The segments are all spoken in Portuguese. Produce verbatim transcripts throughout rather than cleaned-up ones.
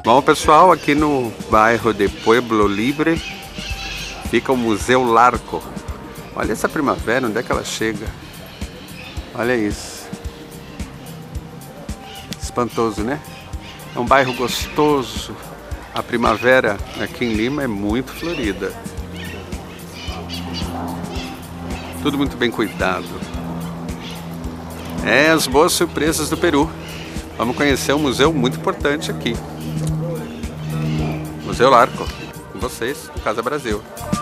Bom, pessoal, aqui no bairro de Pueblo Libre fica o Museu Larco. Olha essa primavera, onde é que ela chega? Olha isso. Espantoso, né? É um bairro gostoso. A primavera aqui em Lima é muito florida. Tudo muito bem cuidado. É, as boas surpresas do Peru. Vamos conhecer um museu muito importante aqui. Museu Larco. Com vocês, Casa Brasil.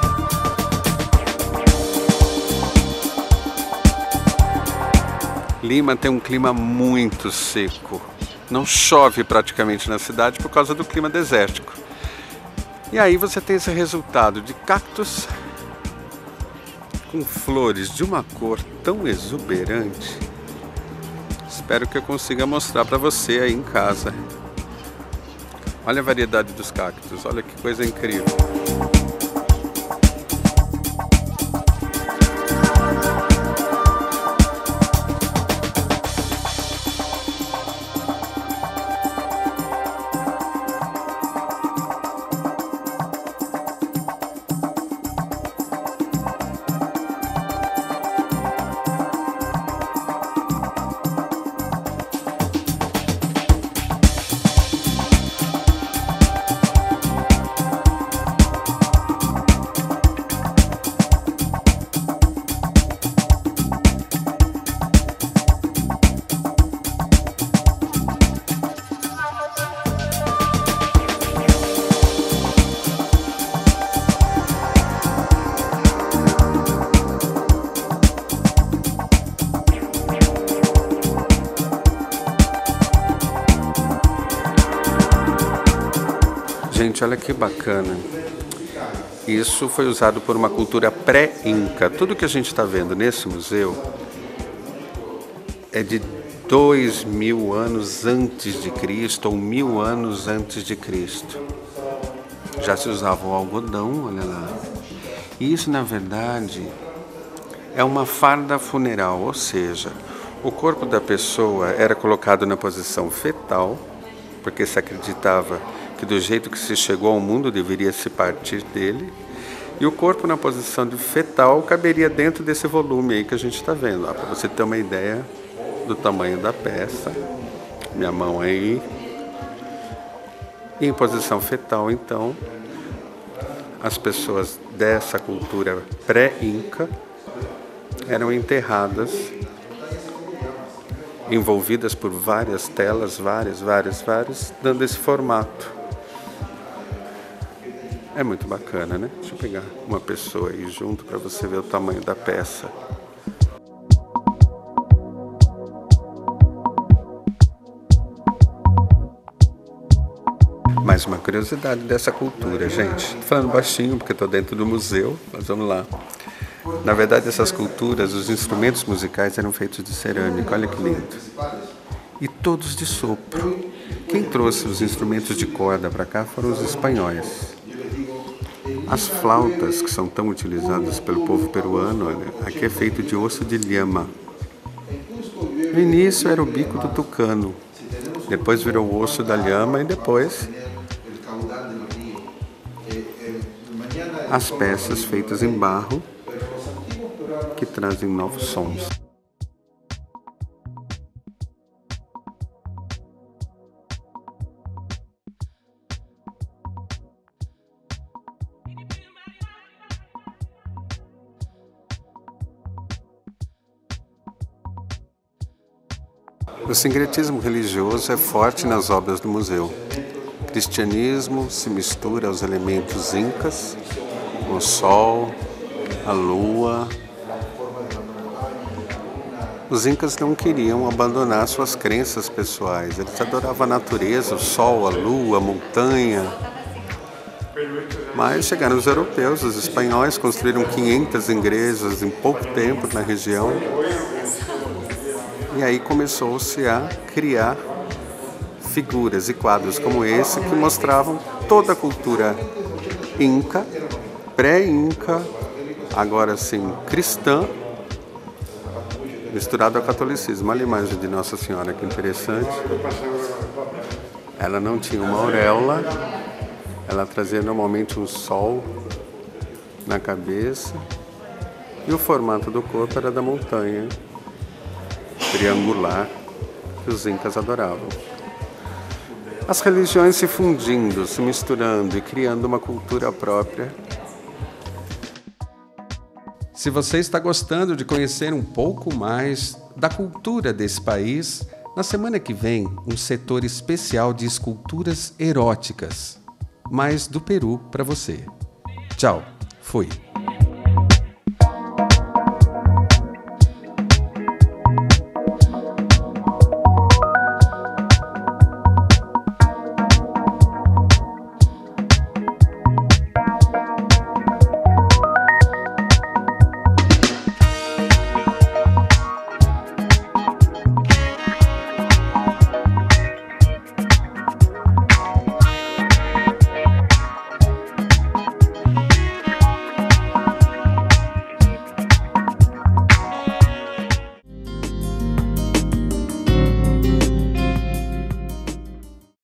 Lima tem um clima muito seco. Não chove praticamente na cidade por causa do clima desértico. E aí você tem esse resultado de cactos com flores de uma cor tão exuberante. Espero que eu consiga mostrar para você aí em casa. Olha a variedade dos cactos, olha que coisa incrível. Gente, olha que bacana. Isso foi usado por uma cultura pré-inca. Tudo que a gente está vendo nesse museu é de dois mil anos antes de Cristo ou mil anos antes de Cristo. Já se usava o algodão, olha lá. Isso, na verdade, é uma farda funeral, ou seja, o corpo da pessoa era colocado na posição fetal, porque se acreditava que do jeito que se chegou ao mundo deveria se partir dele, e o corpo na posição de fetal caberia dentro desse volume aí que a gente está vendo, para você ter uma ideia do tamanho da peça. Minha mão aí. E em posição fetal, então, as pessoas dessa cultura pré-inca eram enterradas, envolvidas por várias telas, várias, várias, várias, dando esse formato. É muito bacana, né? Deixa eu pegar uma pessoa aí junto para você ver o tamanho da peça. Mais uma curiosidade dessa cultura, gente. Tô falando baixinho porque estou dentro do museu, mas vamos lá. Na verdade, essas culturas, os instrumentos musicais eram feitos de cerâmica, olha que lindo. E todos de sopro. Quem trouxe os instrumentos de corda para cá foram os espanhóis. As flautas, que são tão utilizadas pelo povo peruano, olha, aqui é feito de osso de llama. No início era o bico do tucano, depois virou o osso da lhama e depois as peças feitas em barro que trazem novos sons. O sincretismo religioso é forte nas obras do museu. O cristianismo se mistura aos elementos incas, o sol, a lua. Os incas não queriam abandonar suas crenças pessoais. Eles adoravam a natureza, o sol, a lua, a montanha. Mas chegaram os europeus, os espanhóis, construíram quinhentas igrejas em pouco tempo na região. E aí começou-se a criar figuras e quadros como esse que mostravam toda a cultura inca, pré-inca, agora sim cristã, misturado ao catolicismo. Olha a imagem de Nossa Senhora, que interessante. Ela não tinha uma auréola, ela trazia normalmente um sol na cabeça e o formato do corpo era da montanha triangular que os incas adoravam. As religiões se fundindo, se misturando e criando uma cultura própria. Se você está gostando de conhecer um pouco mais da cultura desse país, na semana que vem, um setor especial de esculturas eróticas, mais do Peru para você. Tchau, fui!